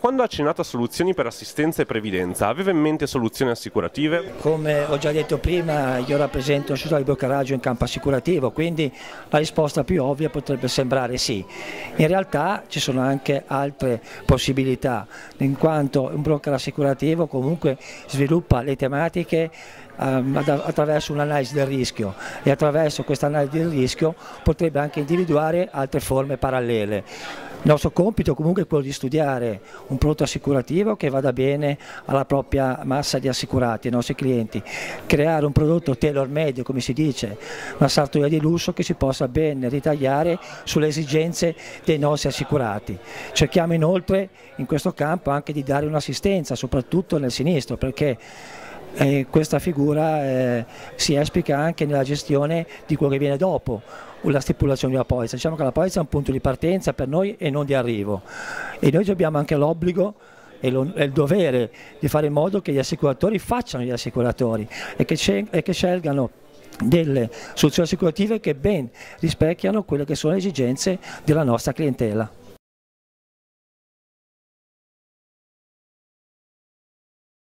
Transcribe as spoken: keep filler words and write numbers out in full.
quando ha accennato a soluzioni per assistenza e previdenza, aveva in mente soluzioni assicurative? Come ho già detto prima, io rappresento un istituto di brokeraggio in campo assicurativo, quindi la risposta più ovvia potrebbe sembrare sì. In realtà ci sono anche altre possibilità, in quanto un broker assicurativo comunque sviluppa le tematiche attraverso un'analisi del rischio e attraverso questa analisi del rischio potrebbe anche individuare altre forme parallele. Il nostro compito comunque è quello di studiare un prodotto assicurativo che vada bene alla propria massa di assicurati, ai nostri clienti, creare un prodotto tailor made, come si dice, una sartoria di lusso che si possa ben ritagliare sulle esigenze dei nostri assicurati. Cerchiamo inoltre in questo campo anche di dare un'assistenza, soprattutto nel sinistro, perché E questa figura eh, si esplica anche nella gestione di quello che viene dopo la stipulazione di una polizza. Diciamo che la polizza è un punto di partenza per noi e non di arrivo, e noi abbiamo anche l'obbligo e, lo, e il dovere di fare in modo che gli assicuratori facciano gli assicuratori e che, e che scelgano delle soluzioni assicurative che ben rispecchiano quelle che sono le esigenze della nostra clientela.